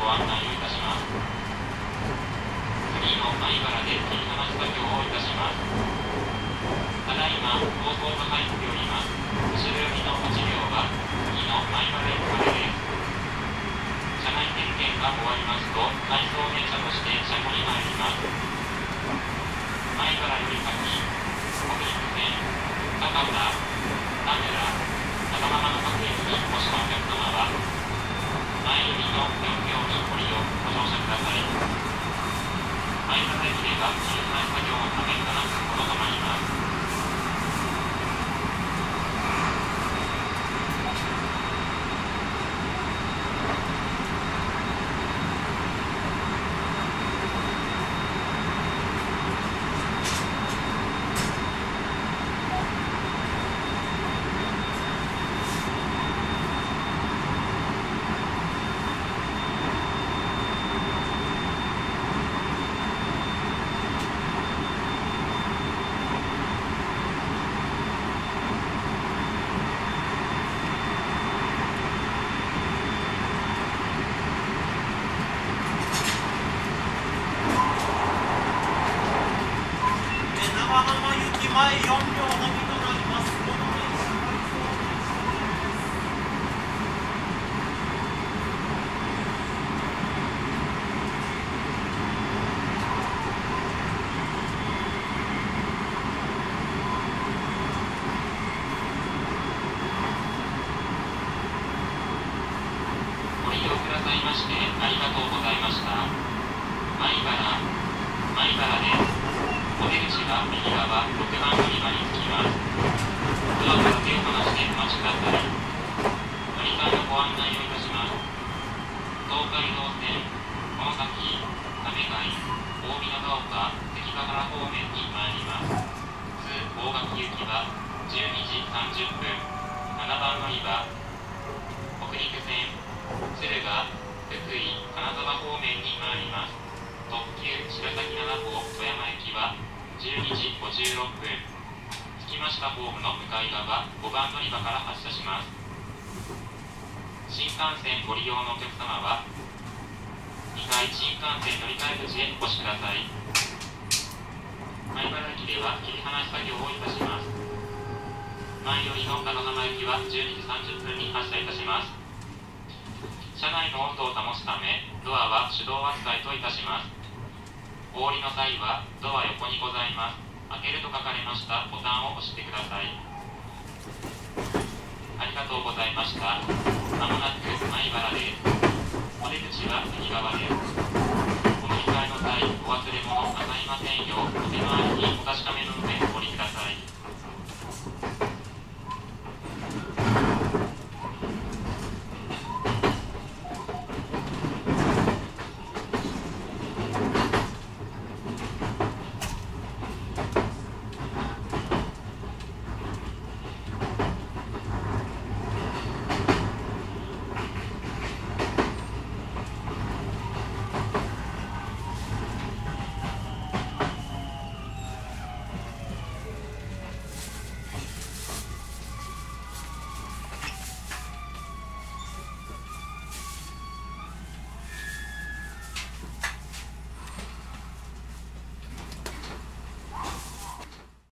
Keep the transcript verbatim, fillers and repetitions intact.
ご案内をいたします。次の米原で切り離し作業をいたします。ただいま放送が入っております。後ろよりのはちびょうは次の米原駅までです。車内点検が終わりますと回送電車として車庫に参ります。米原より先、北陸線、高田、田村、高浜の各駅にお越しのお客様は前よりのよんびょうにご利用ご乗車ください。米原駅では切り離し作業のためななふんほど止まります。 前よんびょうのみとなります。 ご利用くださいましてありがとうございました。米原、米原です。お出口は右側ろくばん乗り場に着きます。ドアから手を離してお待ちください。乗り換えのご案内をいたします。東海道線、この先、亀貝、大見長岡、関ヶ原方面に参ります。津大垣行きはじゅうにじさんじゅっぷん、ななばん乗り場。北陸線、敦賀、福井、金沢方面に参ります。特急白崎なな号富山駅はじゅうにじごじゅうろっぷん、着きましたホームの向かい側ごばん乗り場から発車します。新幹線ご利用のお客様はにかい新幹線乗り換え口へお越しください。米原駅では切り離し作業をいたします。前よりの長浜駅はじゅうにじさんじゅっぷんに発車いたします。車内の温度を保つためドアは手動扱いといたします。お降りの際はドア横にございます開けると書かれましたボタンを押してください。ありがとうございました。まもなく米原です。お出口は右側です。お乗り換えの際お忘れ物なさいませんようお手回りにお確かめ